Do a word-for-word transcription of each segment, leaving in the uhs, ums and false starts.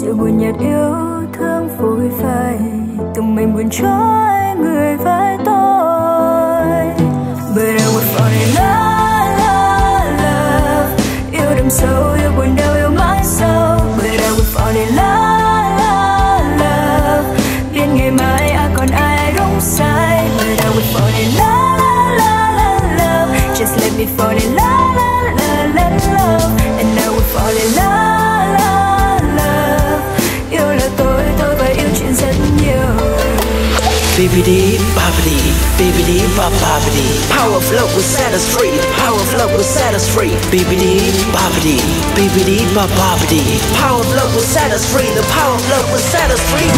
sự buồn nhạt yêu thương phôi phai, từng mình buồn trôi người với tôi. But I would fall in love, love, love. Yêu đậm sâu, yêu buồn đau, yêu mãi sâu. But I would fall in love, love, love. Biết ngày mai ai còn ai đúng sai. But I would fall in love, love, love, love. Just let me fall in love, love, love, love. And I would fall in love, love, love. Yêu là tôi, tôi và yêu chuyện rất nhiều. Bibidi, babidi, bibidi, bababidi. Power of love will set us free. Power of love will set us free. Bibidi, babidi, bibidi, bababidi. Power of love will set us free. The power of love will set us free.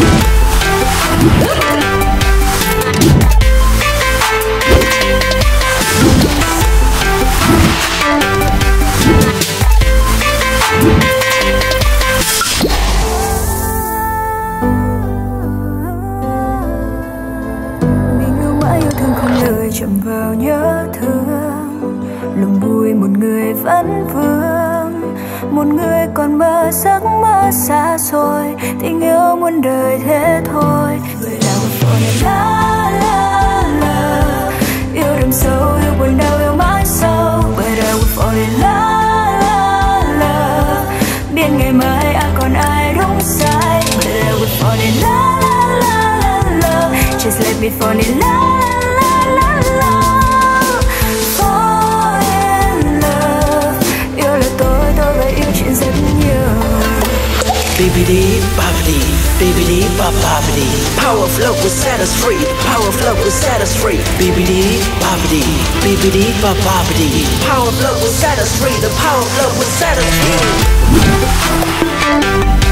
Chậm vào nhớ thương, lòng vui một người vẫn vương, một người còn mơ giấc mơ xa xôi, tình yêu muôn đời thế thôi. Người nào fall in love, love, love. Yêu đậm sâu, yêu buồn đau, yêu mãi sâu. But I would fall in love, love, love. Biết ngày mai ai còn ai đúng sai. But I would fall in love, love, love, love. Just let me fall in love. Bibidi, babidi, bibidi, bababidi. Power of love will set us free. Power of love will set us free. Bibidi, babidi, bibidi, bababidi. Power of love will set us free. The power of love will set us free.